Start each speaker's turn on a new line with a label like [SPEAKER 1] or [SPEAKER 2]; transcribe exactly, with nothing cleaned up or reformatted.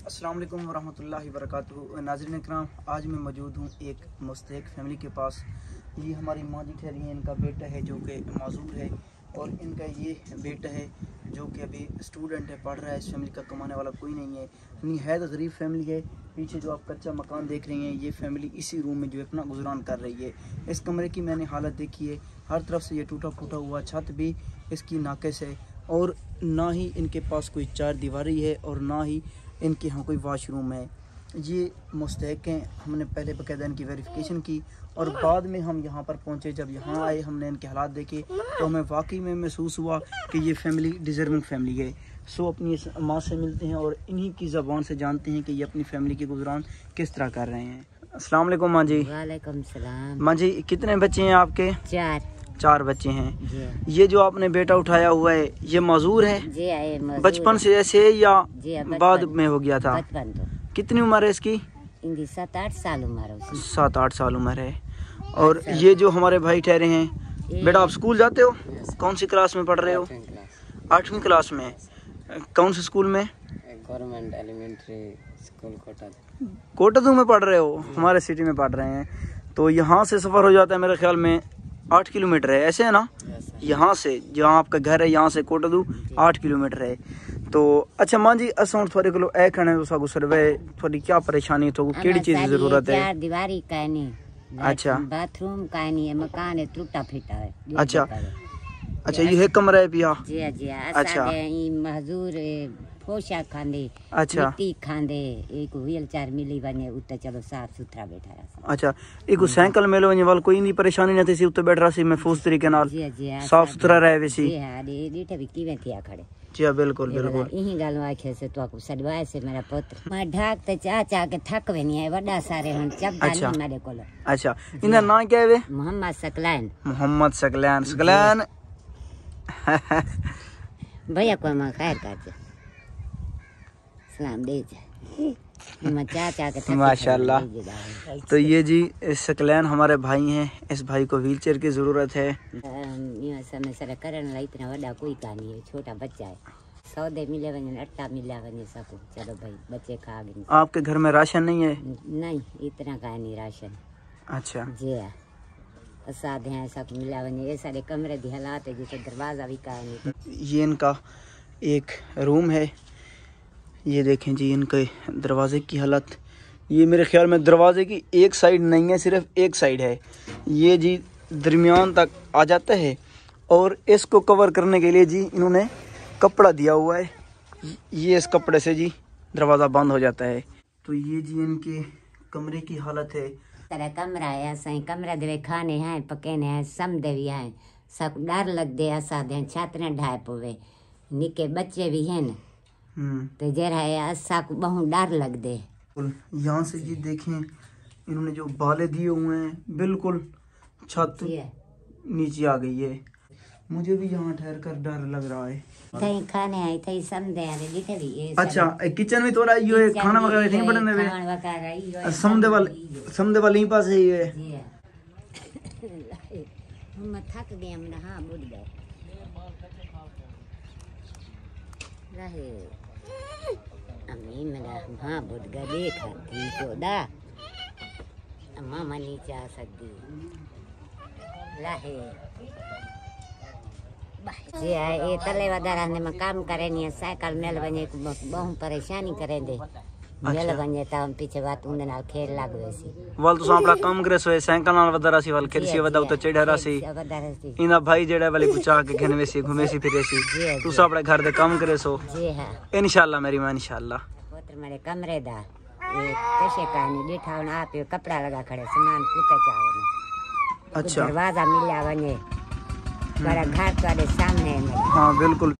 [SPEAKER 1] अस्सलाम वालेकुम वरहमतुल्लाहि वबरकातुहू। नाज़रीन इकराम, आज मैं मौजूद हूँ एक मुस्तहिक फैमिली के पास। ये हमारी माँ जी ठहरी हैं, इनका बेटा है जो कि माजूर है और इनका ये बेटा है जो कि अभी स्टूडेंट है, पढ़ रहा है। इस फैमिली का कमाने वाला कोई नहीं है, निहायत गरीब फैमिली है। पीछे जो आप कच्चा मकान देख रहे हैं, ये फैमिली इसी रूम में जो है अपना गुजरान कर रही है। इस कमरे की मैंने हालत देखी है, हर तरफ से ये टूटा फूटा हुआ, छत भी इसकी नाकिस है और ना ही इनके पास कोई चार दीवारी है और ना ही इनके यहाँ कोई वाशरूम है। ये मुस्तहिक हैं। हमने पहले बाकायदा इनकी वेरिफिकेशन की और बाद में हम यहाँ पर पहुँचे। जब यहाँ आए, हमने इनके हालात देखे तो हमें वाकई में महसूस हुआ कि ये फैमिली डिज़र्विंग फैमिली है। सो अपनी इस माँ से मिलते हैं और इन्हीं की ज़बान से जानते हैं कि ये अपनी फैमिली के गुजरान किस तरह कर रहे हैं। अस्सलाम वालेकुम माँ जी।
[SPEAKER 2] वालेकुम सलाम।
[SPEAKER 1] माँ जी, कितने बच्चे हैं आपके?
[SPEAKER 2] चार
[SPEAKER 1] चार बच्चे हैं। ये जो आपने बेटा उठाया हुआ है, ये मजूर है? बचपन से ऐसे या बाद में हो गया था?
[SPEAKER 2] बचपन तो।
[SPEAKER 1] कितनी उम्र है इसकी?
[SPEAKER 2] इनकी सात आठ साल उम्र है।
[SPEAKER 1] सात आठ साल उम्र है। और ये जो हमारे भाई ठहरे हैं, बेटा आप स्कूल जाते हो? कौन सी क्लास में पढ़ रहे हो? आठवीं क्लास में। कौन से स्कूल में?
[SPEAKER 2] Government elementary school Kotadu.
[SPEAKER 1] Kotadu में पढ़ रहे हो? हमारे सिटी में पढ़ रहे हैं। तो यहाँ से सफ़र हो जाता है मेरे ख्याल में आठ किलोमीटर है, ऐसे है ना? यहाँ से जहाँ आपका घर है, यहाँ से कोटादू आठ किलोमीटर है। तो अच्छा माँ जी, असं थोड़े किलो ए कहने तो सागु सर्वे थोड़ी क्या परेशानी तो केड़ी चीज की जरूरत है?
[SPEAKER 2] चार दीवारी का नहीं।
[SPEAKER 1] अच्छा।
[SPEAKER 2] बाथरूम का नहीं है, मकान है टूटा फीटा है।
[SPEAKER 1] अच्छा अच्छा, ये है कमरा है पिया?
[SPEAKER 2] जी जी।
[SPEAKER 1] अच्छा।
[SPEAKER 2] मजदूर पोशाक खांदे,
[SPEAKER 1] अच्छा,
[SPEAKER 2] मिट्टी खांदे, एक व्हील चेयर मिली बने उते चलो साफ सुथरा बैठा रहा।
[SPEAKER 1] अच्छा, एक साइकिल मेलो वने वाल कोई नहीं परेशानी नहीं थी, उते बैठ रहा सी महफूज तरीके नाल?
[SPEAKER 2] जी जी।
[SPEAKER 1] साफ सुथरा रहे वैसी?
[SPEAKER 2] जी हां, डीठे भी कीवे थिया खड़े।
[SPEAKER 1] जी हां, बिल्कुल बिल्कुल।
[SPEAKER 2] यही गल आखे से तो को सडवाए से मेरा पुत्र मैं ढाक ते चा चा के थक वे नहीं है, वडा सारे हन चबदा नहीं मेरे कोलो। अच्छा,
[SPEAKER 1] इनका नाम क्या है?
[SPEAKER 2] मोहम्मद सकलैन।
[SPEAKER 1] मोहम्मद सकलैन। सकलैन
[SPEAKER 2] भैया को मैं खैर कर दे, सलाम दे मैं चा चा के थक।
[SPEAKER 1] माशाल्लाह। तो ये जी सकलैन हमारे भाई हैं। इस भाई को व्हीलचेयर की जरूरत है।
[SPEAKER 2] ये समय सर करन ला इतना बड़ा कोई कहानी है, छोटा बच्चा है। सौदे मिले वने, आटा मिला वने, सब चलो भाई बच्चे खा गए।
[SPEAKER 1] आपके घर में राशन नहीं है?
[SPEAKER 2] नहीं, इतना का नहीं राशन।
[SPEAKER 1] अच्छा
[SPEAKER 2] जी है, प्रसाद है सब मिला वने। ये सारे कमरे दी हालात है जैसे दरवाजा भी का नहीं।
[SPEAKER 1] ये इनका एक रूम है, ये देखें जी इनके दरवाजे की हालत। ये मेरे ख्याल में दरवाजे की एक साइड नहीं है, सिर्फ एक साइड है। ये जी दरमियान तक आ जाता है और इसको कवर करने के लिए जी इन्होंने कपड़ा दिया हुआ है। ये इस कपड़े से जी दरवाज़ा बंद हो जाता है। तो ये जी इनके कमरे की हालत है।
[SPEAKER 2] तरह कमरा है, सही कमरा दे खाने हैं, पकेने हैं, समदे भी हैं, सब डर लग दे असा दे छात्र ढाए पवे, निके बच्चे भी हैं तो जरा है असा को बहुत डर लग दे।
[SPEAKER 1] यहाँ से जी देखें इन्होंने जो बाले दिए हुए हैं, बिल्कुल छत नीचे आ गई है। मुझे भी यहाँ ठहर कर डर लग रहा है।
[SPEAKER 2] थई खाने आई थई समदे आने दिखे भी ये।
[SPEAKER 1] अच्छा, किचन में थोड़ा यो है, खाना वगैरह नहीं बनने में?
[SPEAKER 2] खाना वगैरह यो
[SPEAKER 1] समदे वाले समदे वाले ही पास है ये।
[SPEAKER 2] जी है। हम थक गए, हम हां बुझ गए रहे अम्मी मेरा हाँ बुढ़ गया देखा थी तो दा मामा नीचे आ सकती रहे। जी है, ये तले वदारा ने में काम करे नहीं है, साइकिल मेल बने बहुत परेशानी करें दे। मेल बने तो हम पीछे बात उन्हें नाल खेल लाग वैसी
[SPEAKER 1] वाल तो अपना काम करे सो साइकिल नाल वदारा सी वाल खेलसी वदा तो चढ़ा सी इना भाई जेड़ा वाले गुचा के घन वैसी घूमे सी फिरे सी तू सब अपने घर दे काम करे सो। जी हां, इंशाल्लाह मेरी मां, इंशाल्लाह। पुत्र मेरे कमरे दा ये कैसे कहानी बैठा ना आप कपड़ा लगा खड़े सामान पूते चावल। अच्छा, दरवाजा मिला बने मेरा घर के सामने है। हाँ बिल्कुल।